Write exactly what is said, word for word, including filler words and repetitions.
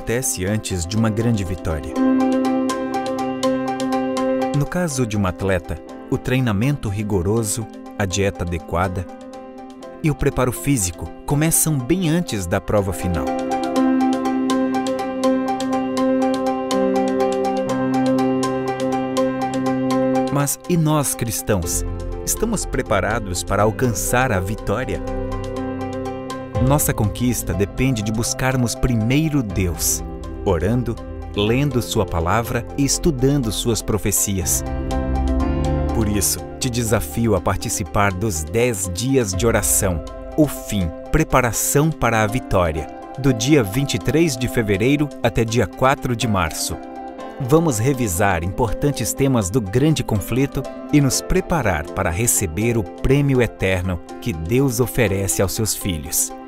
acontece antes de uma grande vitória? No caso de um atleta, o treinamento rigoroso, a dieta adequada e o preparo físico começam bem antes da prova final. Mas e nós, cristãos? Estamos preparados para alcançar a vitória? Nossa conquista depende de buscarmos primeiro Deus, orando, lendo Sua palavra e estudando Suas profecias. Por isso, te desafio a participar dos dez dias de oração, o fim, preparação para a vitória, do dia vinte e três de fevereiro até dia quatro de março. Vamos revisar importantes temas do grande conflito e nos preparar para receber o prêmio eterno que Deus oferece aos seus filhos.